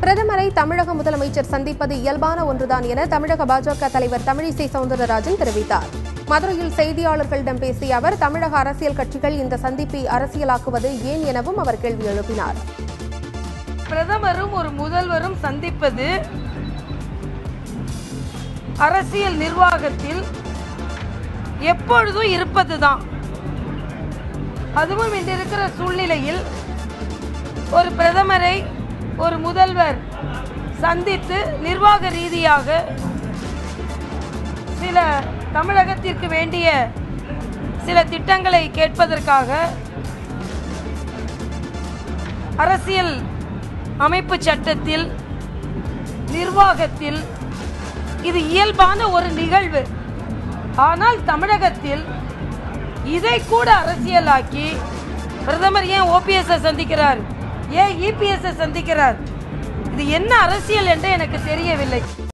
பிரதமரை தமிழக முதலமைச்சர் சந்திப்பது இயல்பான ஒன்றுதான் என தமிழக பாஜக தலைவர் தமிழிசை சவுந்தரராஜன் தெரிவித்தார். மதுரையில் செய்தியாளர்களிடம் பேசிய அவர், தமிழக அரசியல் கட்சிகள் இந்த சந்திப்பை அரசியலாக்குவது ஏன் எனவும் அவர் கேள்வி எழுப்பினார். பிரதமரும் ஒரு முதல்வரும் சந்திப்பது அரசியல் நிர்வாகத்தில் எப்பொழுதும் இருப்பதுதான். அதுவும் இன்றிருக்கிற சூழ்நிலையில் ஒரு பிரதமரை ஒரு முதல்வர் சந்தித்து நிர்வாக ரீதியாக சில தமிழகத்திற்கு வேண்டிய சில திட்டங்களை கேட்பதற்காக அரசியல் அமைப்பு சட்டத்தில் நிர்வாகத்தில் இது இயல்பான ஒரு நிகழ்வு. ஆனால் தமிழகத்தில் இதை கூட அரசியலாக்கி பிரதமர் ஏன் OPS சந்திக்கிறார், ஏன் EPS சந்திக்கிறார், இது என்ன அரசியல் என்று எனக்கு தெரியவில்லை.